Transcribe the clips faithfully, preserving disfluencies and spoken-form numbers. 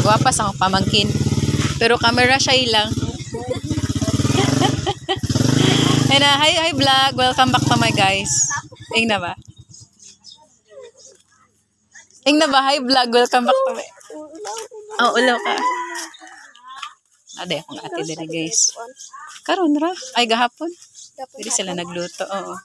Gwapa sa akong pamangkin. Pero camera shy lang. And uh, hi, hi vlog. Welcome back to my guys. Ing na ba? Ing na ba? Hi vlog. Welcome back to my... Oh, ulaw ka. Ade akong ate diri guys. Karon ra. Ay, gahapon. Diri sila nagluto. Oo.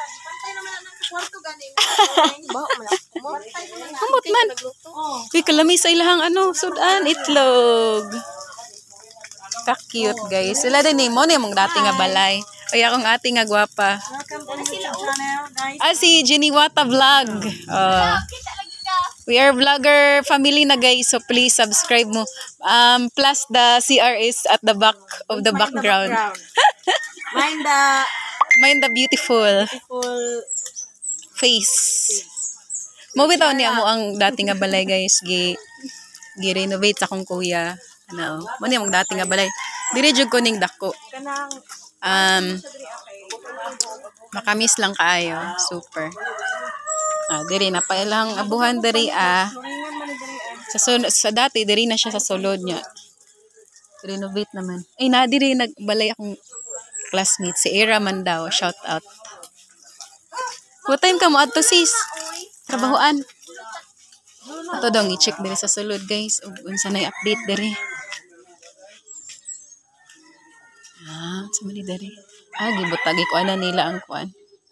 Kamot man. Uy, kalami sa ilahang ano, sudan, itlog. Ka-cute guys. Sila din ni mo ni mong dati nga balay. Ay, akong ate nga gwapa. Ah, si Jiniwata Vlog. Uh, we are vlogger family na guys. So please subscribe mo. Um, plus the C R is at the back of the background. Mind the... Mind the beautiful. Beautiful... face. Mo bitaw niya mo ang dati nga balay guys, gi gi-renovate sa akong kuya. Ano, mo niya mong dati nga balay. Dire jud ko ning dako. Um makamis lang kaayo, super. Ah, dire na pa ilang abuhan diri ah. Sa sul- sa dati diri na siya sa sulod niya. Renovate naman. Ay na dire nagbalay akong classmate si Era man daw, shout out. What time ka mo ato sis? Trabahoan. Ato daw i-check diri sa sulod guys. Ug unsa nay update diri. Ah, sa mali diri. Ah, gibutagi ko ana nila ang kuan.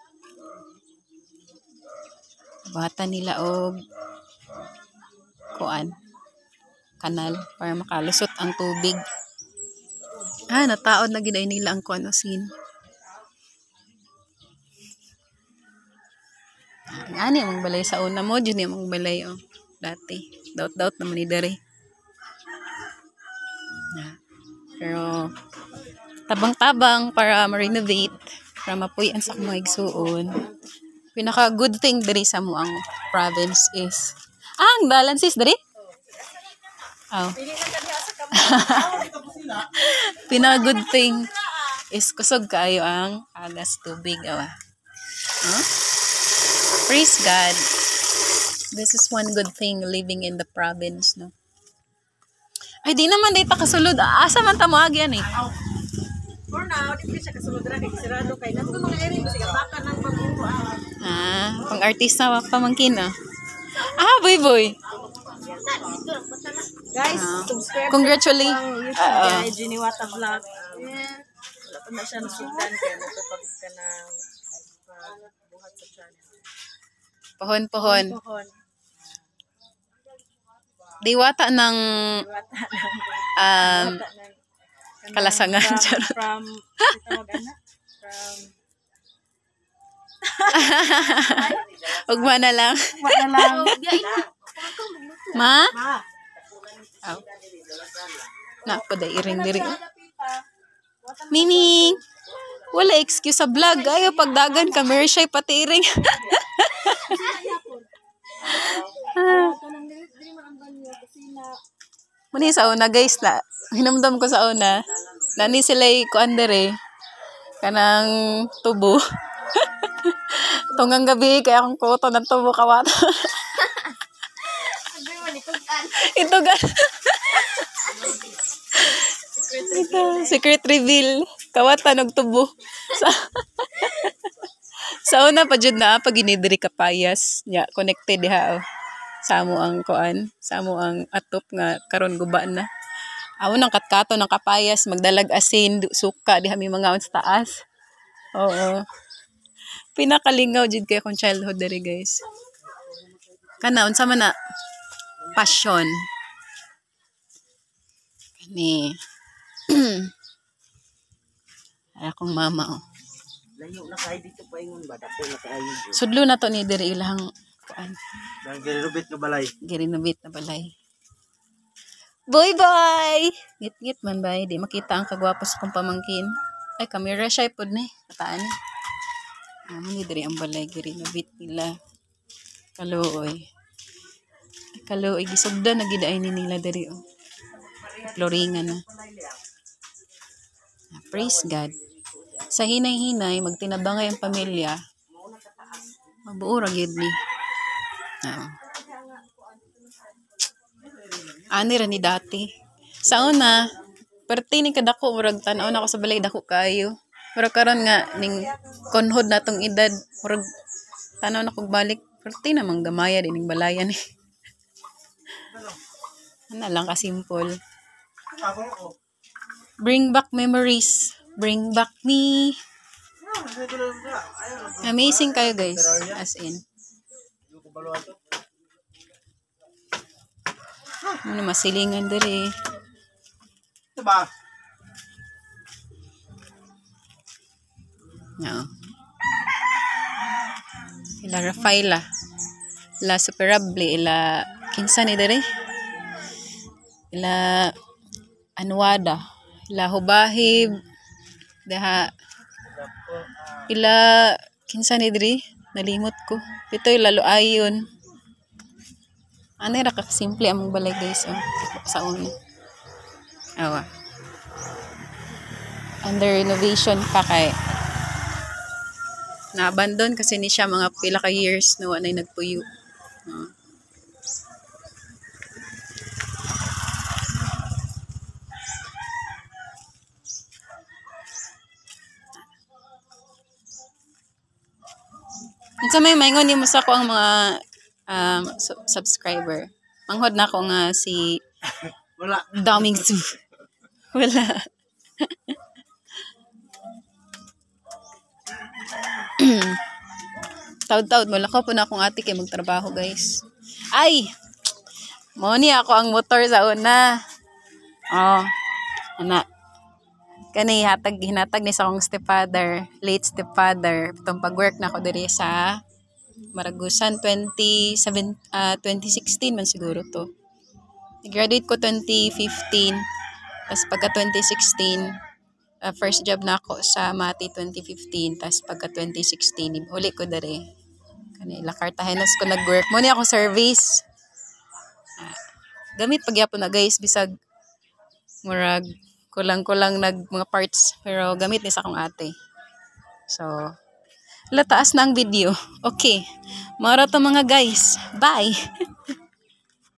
Bata nila og kuan. Kanal para makalusot ang tubig. Ah, nataod na gid ay nila ang kuan osin. Ani mong balay sa una mo, dyan yung mong balay oh. Dati. Daut-daut naman ni Dari. Na. Pero tabang-tabang para ma-renovate, para mapuyan sa mga igsuon. Pinaka good thing Dari sa mo ang province is ah, ang dalan sis Dari? Oh. Pinaka good thing is kusog kaayo ang agas tubig awa. Huh? Praise God. This is one good thing living in the province, no? Ay, di naman dito kasulod. Asa man tamo agyan eh. For now, di siya kasulod ra kay sirado kay nato mga area kasi baka nang pagbubuan. Ah, pang artista wa pamangkin ah. Ah, boy boy. Guys, Ah. subscribe. Congratulations. Ang YouTube Uh, kay Jiniwata Vlog. Yeah. Wala pa na siya nasudan kaya nagpapag ka ng buhat sa channel. Pohon-pohon. Pohon. Diwata ng Diwata ng um, diwata ng kalasangan. from, Charot. from tawag ana from Ugma na lang. wala lang. Ma? Ma. Aw. Na, paday iring diri. Mimi. Wala excuse sa vlog. Ayaw pagdagan ka. Meron siya'y pati iring. Muni sa una guys na. Hinamdam ko sa una. Nani sila'y kuan dere. Kanang tubo. Tungang gabi kaya akong kuto ng tubo kawat. Ito gan. Ito, secret reveal. Kawatan og tubo. Sa Sa una pa jud na pag ginidiri ka payas, nya connected diha oh. Sa amo ang kuan, sa amo ang atop nga karon guba na. Amo nang katkato ng kapayas, magdalag asin, suka diha mi mga on sa taas. Oo. Pinakalingaw jud kay akong childhood diri guys. Kana unsa man na passion. Kani. Ay akong mama oh. Layo na kay dito pa ingon ba dako na kaayo. Sudlo na to ni diri ilang kuan. Dang girenovate na balay. Girenovate na balay. Boy boy. Ngit-ngit man bay, di makita ang kagwapo sa kong pamangkin. Ay camera shy pod ni, kataan ni. Ah, ni diri ang balay girenovate nila. Kaluoy. Kaluoy gisugdan na gid ay ni nila diri oh. Floringan na. Ah, praise God. Sa hinay-hinay, magtinabangay ang pamilya, mabuo ra gyud ni. Ah. Ani ra ni dati. Sa una, perti ni kadako murag tan-aw na ako sa balay dako kaayo. Pero karon nga ning konhod na tong edad, murag tanaw na kog balik, perti na manggamaya din ning balayan ni. Ano lang ka simple. Bring back memories. Bring back me. Amazing kayo guys. As in. Ano masilingan diri. Diba? No. Ila Rafaela. Ila Superable. Ila kinsa ni diri. Ila Anwada. Ila Hubahib. Daha. Ila kinsa ni diri. Nalimot ko. Pitoy lalo ayon. Ano ra ka simple among balay guys oh. Sa una. Awa. Under renovation pa kay na-abandon kasi ni siya mga pila ka years na wala na nagpuyo. Uh. Unsa may maingon nimo sa ko ang mga um, su- subscriber. Manghod na ko nga si Wala. Daming Su. Wala. Taud-taud mo lakaw po na akong ate kay magtrabaho guys. Ay! Mo ni ako ang motor sa una. Oh. Ana. Kani hatag hinatag ni sa akong stepfather, late stepfather. Itong pag-work na ako diri sa Maragusan twenty-seven uh, twenty sixteen man siguro to. Graduate ko twenty fifteen. Tapos pagka twenty sixteen, uh, first job na ako sa Mati twenty fifteen. Tapos pagka twenty sixteen, uli ko dere. Kanila Cartagenas ko nag-work. Muna ako service. Uh, gamit pagyapon na guys. Bisag murag kulang-kulang nag mga parts. Pero gamit ni sa akong ate. So, lataas na ang video. Okay. Mara to mga guys. Bye!